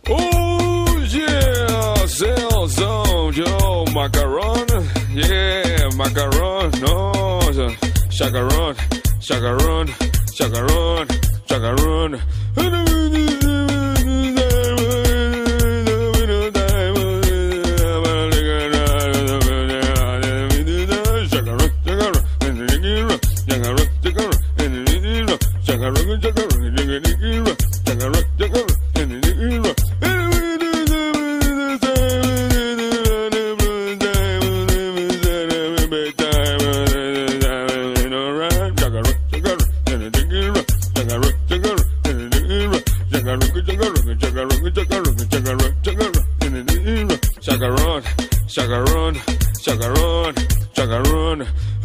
Oh yeah, Cell Zone, yo, macaron, yeah, macaron, no, chacaron, chacaron, chacaron, chacaron. Chacaron, chacaron, chacaron, chacaron.